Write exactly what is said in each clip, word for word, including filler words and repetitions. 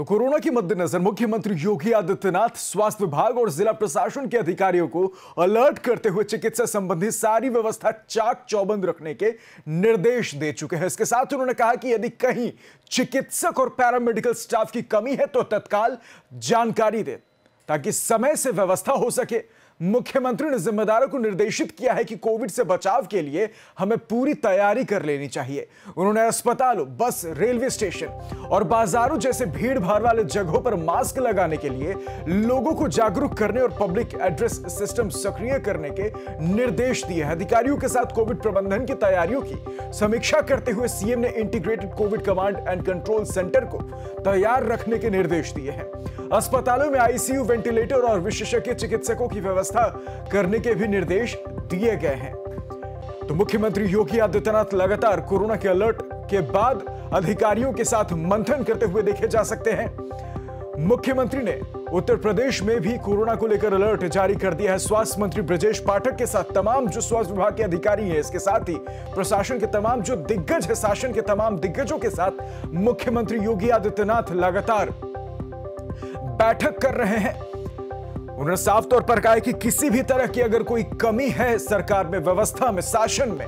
तो कोरोना के मद्देनजर मुख्यमंत्री योगी आदित्यनाथ स्वास्थ्य विभाग और जिला प्रशासन के अधिकारियों को अलर्ट करते हुए चिकित्सा संबंधी सारी व्यवस्था चाक चौबंद रखने के निर्देश दे चुके हैं। इसके साथ उन्होंने कहा कि यदि कहीं चिकित्सक और पैरामेडिकल स्टाफ की कमी है तो तत्काल जानकारी दे ताकि समय से व्यवस्था हो सके। मुख्यमंत्री ने जिम्मेदारों को निर्देशित किया है कि कोविड से बचाव के लिए हमें पूरी तैयारी कर लेनी चाहिए। उन्होंने अस्पतालों, बस, रेलवे स्टेशन और बाजारों जैसे भीड़ भाड़ वाले जगहों पर मास्क लगाने के लिए लोगों को जागरूक करने और पब्लिक एड्रेस सिस्टम सक्रिय करने के निर्देश दिए हैं। अधिकारियों के साथ कोविड प्रबंधन की तैयारियों की समीक्षा करते हुए सीएम ने integrated COVID command and control centre को तैयार रखने के निर्देश दिए हैं। अस्पतालों में आईसीयू, वेंटिलेटर और विशेषज्ञ चिकित्सकों की व्यवस्था करने के भी निर्देश दिए गए हैं। तो मुख्यमंत्री योगी आदित्यनाथ लगातार कोरोना के अलर्ट के बाद अधिकारियों के साथ मंथन करते हुए देखे जा सकते हैं। मुख्यमंत्री ने उत्तर प्रदेश में भी कोरोना को लेकर अलर्ट जारी कर दिया है। स्वास्थ्य मंत्री ब्रजेश पाठक के साथ तमाम जो स्वास्थ्य विभाग के अधिकारी हैं, इसके साथ ही प्रशासन के तमाम जो दिग्गज है, शासन के तमाम दिग्गजों के साथ मुख्यमंत्री योगी आदित्यनाथ लगातार बैठक कर रहे हैं। उन्होंने साफ तौर पर कहा है कि किसी भी तरह की अगर कोई कमी है सरकार में, व्यवस्था में, शासन में,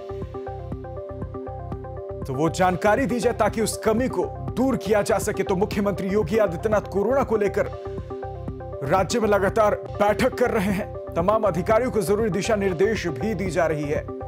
तो वो जानकारी दी जाए ताकि उस कमी को दूर किया जा सके। तो मुख्यमंत्री योगी आदित्यनाथ कोरोना को लेकर राज्य में लगातार बैठक कर रहे हैं। तमाम अधिकारियों को जरूरी दिशा निर्देश भी दी जा रही है।